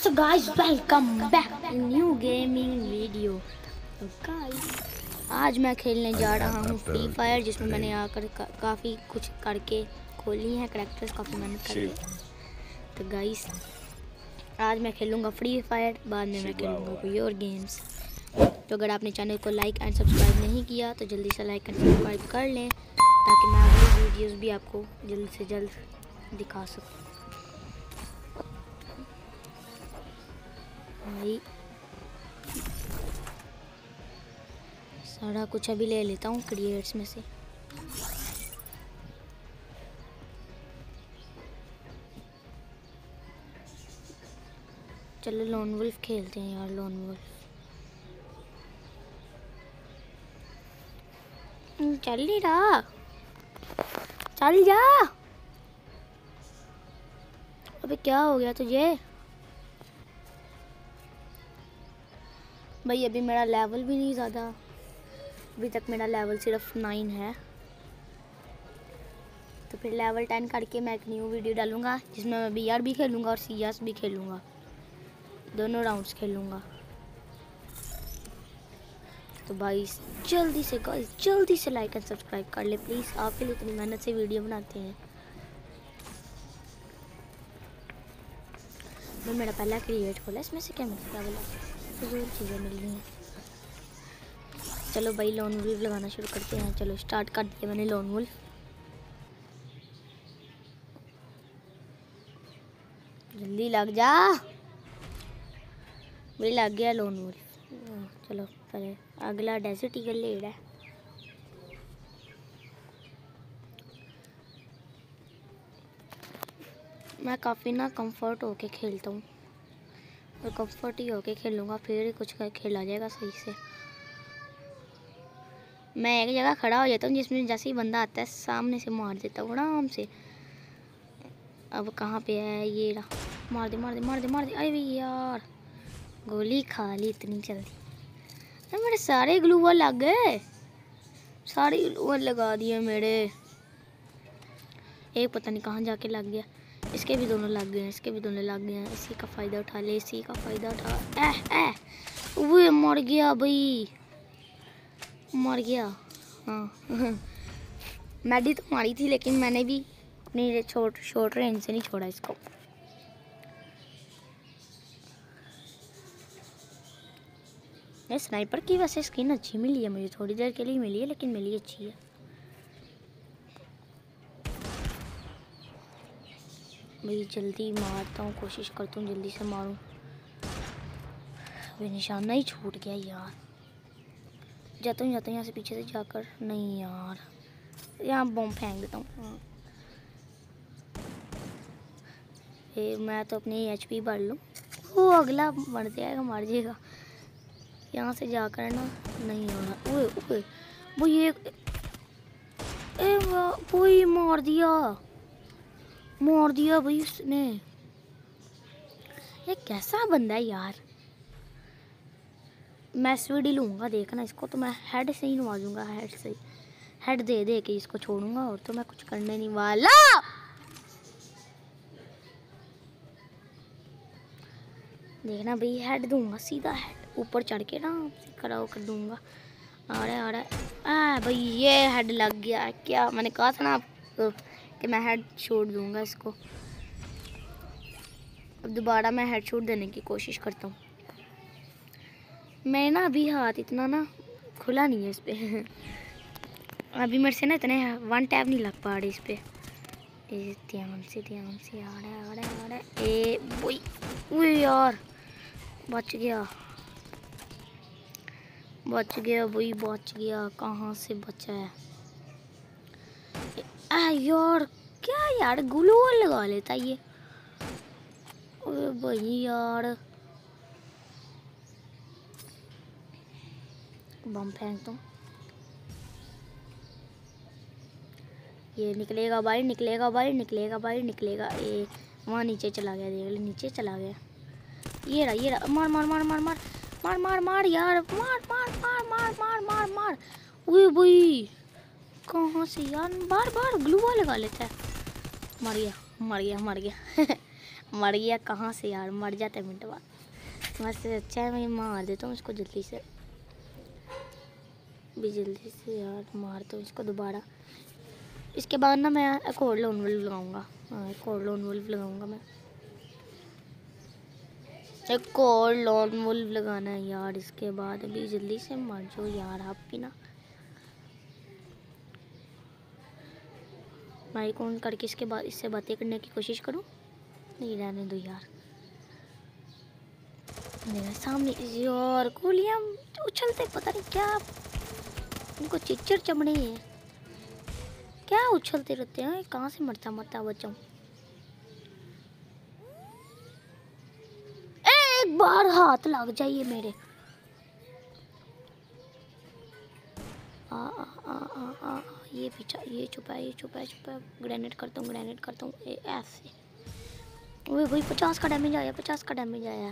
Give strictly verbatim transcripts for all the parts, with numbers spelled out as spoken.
So guys, welcome back in new gaming video. So guys, आज मैं खेलने जा रहा हूँ फ्री फायर, जिसमें मैंने आकर का, काफ़ी कुछ करके खोली हैं करैक्टर्स, काफ़ी मेहनत करके। तो गाइस, आज मैं खेलूँगा फ्री फायर, बाद में मैं खेलूँगा कोई और गेम्स। तो अगर आपने चैनल को लाइक एंड सब्सक्राइब नहीं किया तो जल्दी से लाइक एंड सब्सक्राइब कर लें, ताकि मैं अगली वीडियोस भी आपको जल्द से जल्द दिखा सकूँ। भाई सारा कुछ अभी ले लेता हूँ क्रिएट्स में से। चलो लोन वुल्फ खेलते हैं यार। लोन वुल्फ चल नहीं रहा, चल जा। अबे क्या हो गया तुझे भाई? अभी मेरा लेवल भी नहीं ज़्यादा, अभी तक मेरा लेवल सिर्फ नाइन है। तो फिर लेवल टेन करके मैं एक न्यू वीडियो डालूंगा, जिसमें मैं बी आर भी खेलूंगा और सी एस भी खेलूंगा, दोनों राउंड्स खेलूंगा। तो भाई जल्दी से गाइस, जल्दी से लाइक एंड सब्सक्राइब कर ले प्लीज़, आपके लिए इतनी मेहनत से वीडियो बनाते हैं। मैं मेरा पहला क्रिएट खोला, इसमें से क्या मिलता है? फजूल चीज़ें मिल रही हैं। चलो भाई लोन वुल्फ लगाना शुरू करते हैं। चलो स्टार्ट कर दिया मैंने लोन वुल्फ। जल्दी लग जा भाई, लग गया लोन वुल्फ। चलो पहले अगला डेजर्ट ईगल ले रहा है। मैं काफ़ी ना कंफर्ट होके खेलता हूँ, और कंफर्ट ही होके खेलूँगा, फिर ही कुछ खेला जाएगा सही से। मैं एक जगह खड़ा हो जाता हूँ, जिसमें जैसे ही बंदा आता है सामने से मार देता हूँ आराम से। अब कहाँ पे है ये रहा? मार दे मार दे मार दे मार दे। अरे यार गोली खा ली इतनी जल्दी। अरे मेरे सारे ग्लूवर लग गए, सारे ग्लूवर लगा दिए मेरे। एक पता नहीं कहाँ जाके लग गया। इसके भी दोनों लग गए हैं, इसके भी दोनों लग गए हैं। इसी का फ़ायदा उठा ले, इसी का फ़ायदा उठा। एह एह वो मर गया भाई, मर गया। हाँ मैडी तो मारी थी, लेकिन मैंने भी अपनी छोट शॉर्ट रेंज से नहीं छोड़ा इसको। ये स्नाइपर की वैसे स्किन अच्छी मिली है मुझे, थोड़ी देर के लिए मिली है, लेकिन मिली अच्छी है। भाई जल्दी मारता हूँ, कोशिश करता हूँ जल्दी से मारूं। अभी निशाना ही छूट गया यार। जाता हूँ जाता हूँ यहाँ से पीछे से जाकर। नहीं यार, यहाँ बम फेंक देता हूँ। मैं तो अपनी एच पी बढ़ लूँ, वो अगला बढ़ जाएगा, मार जाएगा। यहाँ से जाकर ना नहीं हो रहा। ओए ओए वो ये ए वो ये मार दिया, मार दिया भाई उसने। ये कैसा बंदा है यार। मैं स्वीडी लूँगा, देखना इसको तो मैं हेड से ही नवाजूंगा, हेड से हेड दे दे के इसको छोड़ूंगा, और तो मैं कुछ करने नहीं वाला। देखना भाई, हेड दूंगा सीधा, हेड ऊपर चढ़ के ना खड़ा होकर दूंगा। आ रहा आ रहा आ भाई, ये हेड लग गया। क्या मैंने कहा था ना आपको कि मैं हेड शॉट दूंगा इसको। अब दोबारा मैं हेड शॉट देने की कोशिश करता हूँ। मैं ना अभी हाथ इतना ना खुला नहीं है इस पे अभी मेरे से ना इतने वन टैप नहीं लग पा रहे इस पे। ध्यान से ध्यान से आ रहा है आ रहा है आ रहा है। ए बोई, ओए यार बच गया बच गया भाई, बच गया। कहाँ से बचा है? आ यार क्या यार, ग्लूवॉल लगा लेता ये। ओए भाई यार बम फेंक दूं। ये निकलेगा भाई, निकलेगा भाई, निकलेगा भाई, निकलेगा। ए वहाँ नीचे चला गया, देख ले नीचे चला गया। ये रहा ये रहा, मार मार मार मार मार मार मार मार यार, मार मार मार मार मार मार मार। ओए भाई कहाँ से यार, बार बार ग्लूवॉल लगा लेता है। मर गया मर गया मर गया मर गया कहाँ से यार, मर जाता है मिनट बाद। बस अच्छा है मैं मार देता हूँ इसको जल्दी से, भी जल्दी से यार मारता हूँ इसको दोबारा। इसके बाद ना मैं एक और लोन वुल्फ लगाऊंगा। हाँ एक और लोन वुल्फ लगाऊंगा मैं, एक और लोन वुल्फ लगाना है यार इसके बाद। अभी जल्दी से मर जाओ यार आप भी ना। माइक ऑन करके इसके बाद इससे बातें करने की कोशिश करूँ, नहीं रहने दो यार। मेरे सामने यार गोलियां उछलते, पता नहीं क्या इनको चिच्चर चमड़े हैं, क्या उछलते रहते हैं। कहाँ से मरता मरता बचाऊं। एक बार हाथ लग जाइए मेरे। आ आ आ आ आ ये पीछा, ये छुपा है, ये छुपा है, छुपा है। ग्रेनेड करता हूँ, ग्रेनेड करता हूँ ऐसे। वही वही पचास का डैमेज आया, पचास का डैमेज आया।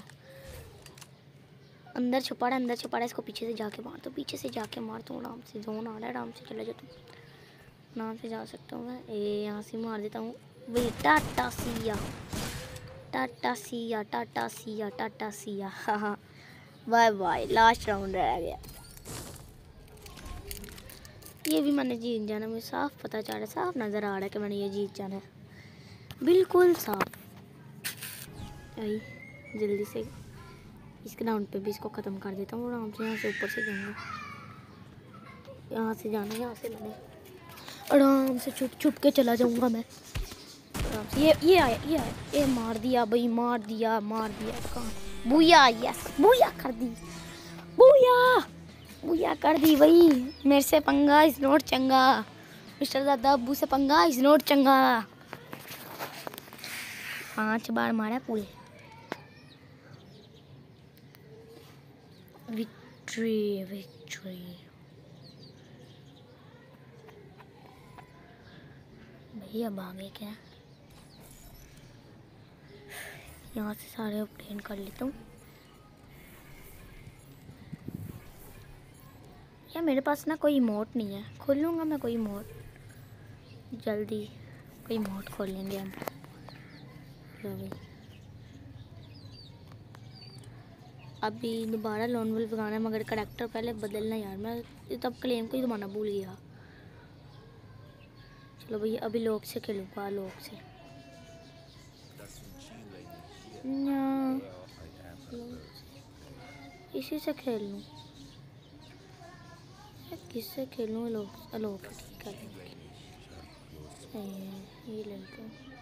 अंदर छुपा रहा, अंदर छुपा रहा। इसको पीछे से जाके मार दो, पीछे से जाके मार दो। आराम से जोन आ रहा है, आराम से चला जाता हूँ, आराम से जा सकता हूँ मैं। ए यहाँ से मार देता हूँ वही। टाटा सिया, टाटा सिया, टाटा सिया, टाटा सिया। हाँ हाँ बाय बाय। लास्ट राउंड रह गया, ये भी मैंने जीत जाना। मुझे साफ पता चल रहा है, साफ नज़र आ रहा है कि मैंने ये जीत जाना है, बिल्कुल साफ। आई जल्दी से इस ग्राउंड पे भी इसको ख़त्म कर देता हूँ। आराम से यहाँ से ऊपर से जाऊँगा, यहाँ से जाना, यहाँ से मैंने आराम से छुप छुप के चला जाऊँगा मैं आराम से। ये ये आया, ये आया, ये मार दिया भाई, मार दिया, मार दिया। कहाँ बुया, यस बुया कर दी, बुया बुया कर दी भाई। मेरे से पंगा इज नॉट चंगा, मिस्टर दादा अब्बू से पंगा इज नॉट चंगा। पांच बार मारा पूरे। Victory victory. भैया अब आगे क्या, यहाँ से सारे ऑब्टेन कर लेता हूँ। यार मेरे पास ना कोई इमोट नहीं है, खोल लूँगा मैं कोई इमोट जल्दी, कोई इमोट खोल लेंगे हम। भाई अभी दोबारा लोन वुल्फ लगाना है, मगर करैक्टर पहले बदलना यार। मैं तब क्लेम को ही दबाना भूल गया। चलो भैया अभी लोग से खेलूँगा, लोग से ना, इसी से खेल लूँ, किससे खेलूँ? लोग लोग ठीक है, ये लड़का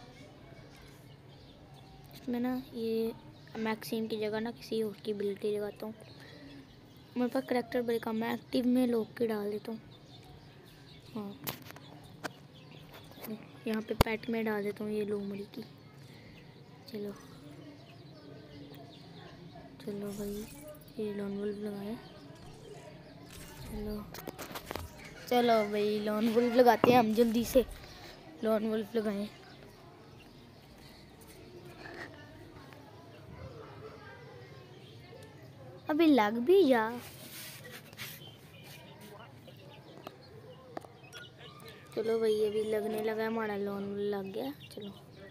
इसमें ना, ये मैक्सिम की जगह ना किसी और की एबिलिटी लगाता हूँ। मेरे पास करैक्टर बड़े कम है, एक्टिव में लोग की डाल देता हूँ। हाँ यहाँ पे पेट में डाल देता हूँ ये लोमड़ी की। चलो चलो भाई ये लोन वुल्फ लगाए। चलो चलो भाई लोन वुल्फ लगाते हैं हम, जल्दी से लोन वुल्फ लगाएं। अभी लग भी जा। चलो भाई अभी लगने लगा, हमारा लोन लग गया। चलो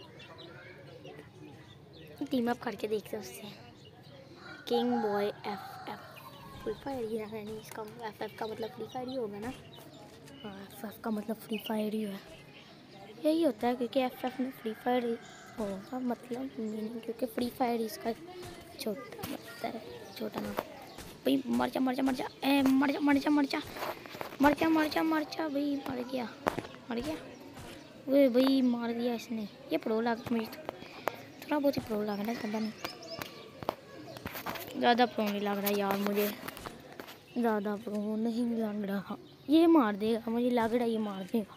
टीम अप करके देखते हैं उससे। King boy F F free fire ही है नहीं, इसका एफ एफ का मतलब फ्री फायर ही होगा ना। हाँ एफ एफ का मतलब फ्री फायर ही है, यही होता है क्योंकि एफ एफ में फ्री फायर होगा मतलब मीनिंग, क्योंकि फ्री फायर इसका छोटा मतलब है, छोटा नाम। भाई मर जा मर जा मर जा, ए मर जा मर जा मर जा मर जा मर जा मर जा भाई, मर गया मर गया। वे भाई मार दिया इसने। ये प्रो लग, मुझे थोड़ा बहुत ही प्रो लग रहा है, पता नहीं ज़्यादा प्रो नहीं लग रहा यार, मुझे ज़्यादा प्रो नहीं लग रहा। ये मार देगा, मुझे लग रहा है ये मार देगा।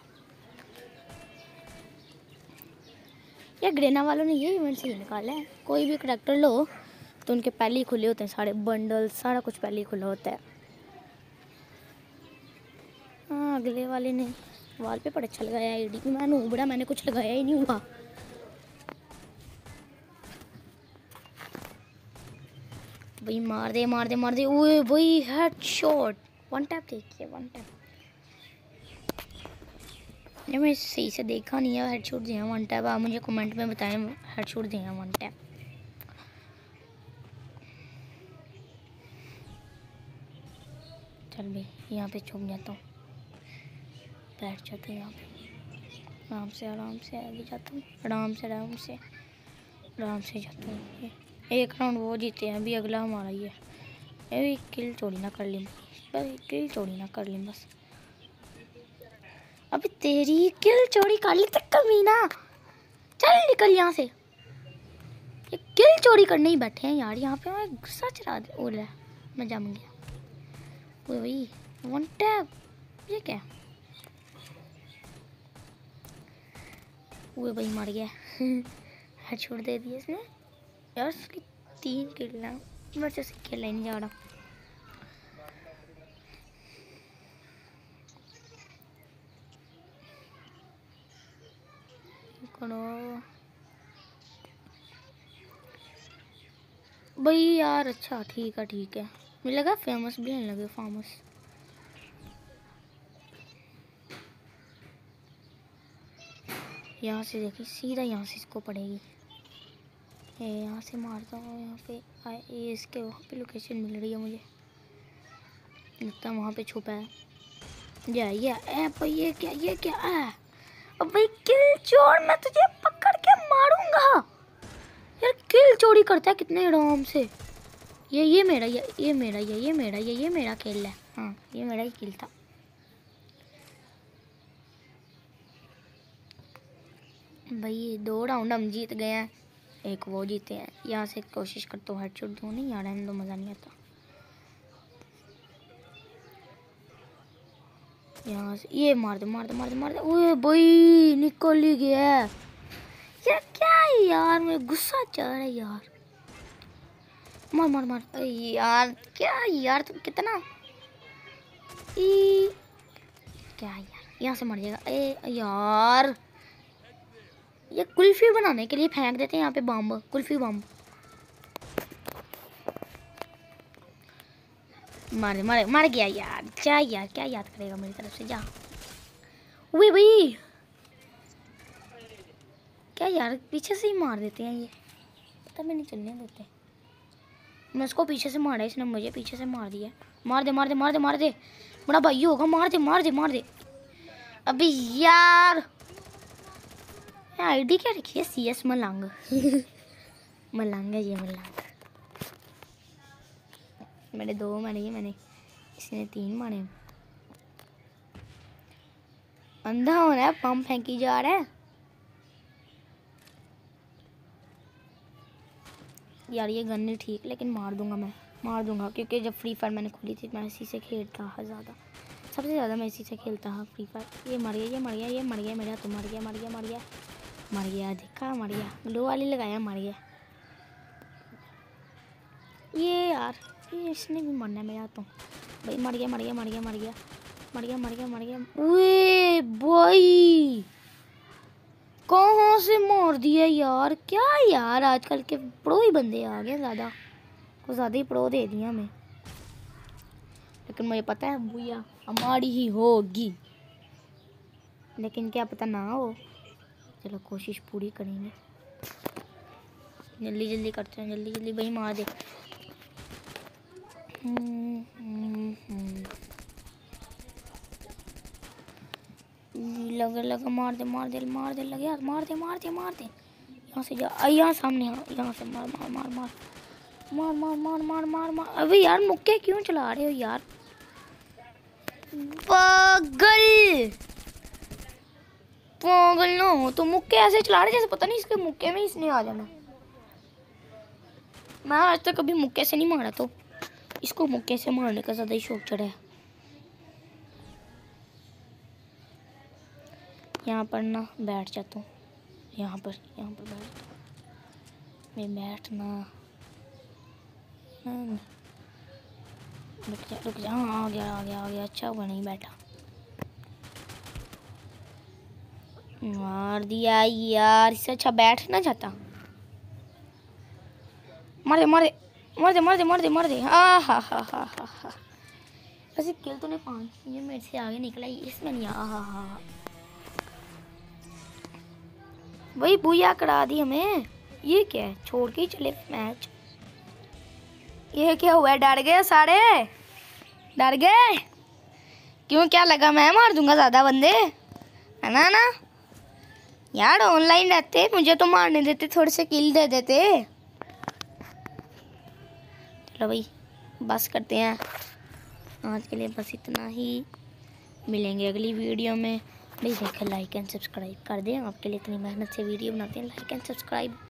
या ग्रेना वालों ने ये इवेंट से निकाला है, कोई भी करैक्टर लो तो उनके पहले ही खुले होते हैं सारे बंडल, सारा कुछ पहले ही खुला होता है। हाँ अगले वाले ने वॉलपेपर अच्छा लगाया है, आईडी में मैंने उबड़ा, मैंने कुछ लगाया ही नहीं हुआ। भाई मार दे मार दे मार दे, ओए भाई हेडशॉट, वन टैप देखिए वन टैप। ये मैं सही से देखा नहीं है। हेडशॉट दिए हैं वन टैप। आप मुझे कमेंट में बताएं हेडशॉट दिए हैं वन टैप। चल भाई यहाँ पे छुप जाता हूँ, बैठ जाता हूँ यहाँ पे, आराम से आराम से आगे जाता हूँ, आराम से आराम से आराम से जाता हूँ। एक राउंड वो जीते हैं, अभी अगला हमारा ही है। ये किल चोरी ना कर ली बस, किल चोरी ना कर ली बस। अभी तेरी किल चोरी कर ली तक कमीना, चल निकल यहाँ से। ये किल चोरी करने ही बैठे हैं यार यहाँ पे। मैं गुस्सा चढ़ा दे। ओ ले मैं जम गया। वो भाई वन टैप, ये क्या? वो भाई मर गया। हेडशॉट दे दिया इसने यार। उसकी तीन किल ना, मैं से खेलने नहीं जा रहा। करो भाई यार। अच्छा ठीक है ठीक है। मुझे लगा फेमस भी नहीं लगे फेमस। यहाँ से देखिए सीधा यहाँ से इसको पड़ेगी। ये यहाँ से मारता हूँ। यहाँ पे आए ये इसके वहाँ पे लोकेशन मिल रही है मुझे, लगता है वहाँ पे छुपा है। या ये ए भाई ये क्या ये क्या है? अब भाई किल चोर, मैं तुझे पकड़ के मारूंगा यार। किल चोरी करता है कितने आराम से। ये ये मेरा ये ये मेरा ये ये मेरा ये ये मेरा किल है। हाँ ये मेरा ही किल था। भाई दो राउंड हम जीत गए हैं, एक वो जीते हैं। यहाँ से कोशिश करता हूँ हेडशॉट दूँ, नहीं यार रहने दो, मज़ा नहीं आता। यहाँ से ये मार दे मार दे मार दे मार दे। ओए भाई निकल ही गया यार। क्या है यार, मैं गुस्सा चढ़ रहा है यार। मार मार मार यार। क्या यार तुम कितना ई... क्या यार, यहाँ से मर जाएगा। ए यार ये कुल्फी बनाने के लिए फेंक देते हैं यहाँ पे बम, कुल्फी बम। मार मार मार गया यार। जा यार, क्या याद करेगा मेरी तरफ से, जा। वे भाई क्या यार, पीछे से ही मार देते हैं ये, पता भी नहीं चलने देते। मैं उसको पीछे से मारा, इसने मुझे पीछे से मार दिया। मार दे मार दे मार दे मार दे, बड़ा भाई होगा। मार दे मार दे मार दे। अभी यार आईडी क्या रखी है? सी एस मलंग। मलंग है ये, मलंग। मैंने दो मारे, ये मैंने इसने तीन मारे। अंधा हो रहा है, पम फेंकी जा रहा है यार। ये गन नहीं ठीक, लेकिन मार दूंगा मैं, मार दूंगा। क्योंकि जब फ्री फायर मैंने खोली थी मैं इसी से खेलता था ज़्यादा, सबसे ज़्यादा मैं इसी से खेलता था फ्री फायर। ये मर गया ये मर गया ये मर गया मेरा तो मर गया मर गया मर गया मर गया देखा मर गया। ग्लो वाली लगाया मर गया। ये यार ये इसने भी मरना है मेरा तो भाई। मर गया मर गया मर गया मर गया मर गया मर गया मर गया। ओए भाई कहाँ से मार दिया यार? क्या यार आजकल के प्रो ही बंदे आ गए ज़्यादा, कुछ ज़्यादा ही प्रो दे दिया हमें। लेकिन मुझे पता है भैया हमारी ही होगी, लेकिन क्या पता ना हो। चलो कोशिश पूरी करेंगे, जल्दी जल्दी करते हैं, जल्दी जल्दी भाई मार दे। लगा लगा मार दे मार दे मार दे लगे यार, मार दे मार दे मार दे। यहाँ से जा, यहाँ सामने यहाँ से मार मार मार मार मार मार मार मार मार मार। अबे यार मुक्के क्यों चला रहे हो यार? पागल पागल ना हो तो मुक्के ऐसे चला रहे जैसे पता नहीं इसके मुक्के में इसने आ जाना। मैं आज तक कभी मुक्के से नहीं मारा, तो इसको मुक्के से मारने का ज़्यादा ही शौक चढ़ा है। यहाँ पर ना बैठ जाता हूँ, यहाँ पर यहाँ पर बैठ मैं बैठना। रुक जा रुक जा। हाँ आ गया आ गया आ गया। अच्छा हुआ नहीं बैठा। मार दिया यार, इससे अच्छा बैठ ना जाता। मार दे मार दे मार दे मार दे मार दे मार दे। हाँ हाँ हाँ हाँ हाँ हाँ। वैसे किल तो नहीं पाँच, ये मेरे से आगे निकला, इसमें नहीं। हाँ हाँ हाँ वही बुया करा दी हमें। ये क्या है, छोड़ के ही चले मैच। ये क्या हुआ, डर गए सारे, डर गए क्यों? क्या लगा मैं मार दूंगा ज्यादा बंदे, है ना ना यार। ऑनलाइन रहते मुझे तो मारने देते, थोड़े से किल दे देते। चलो भाई बस करते हैं आज के लिए, बस इतना ही। मिलेंगे अगली वीडियो में। प्लीज़ एक लाइक एंड सब्सक्राइब कर दें, आपके लिए इतनी मेहनत से वीडियो बनाते हैं। Like and subscribe.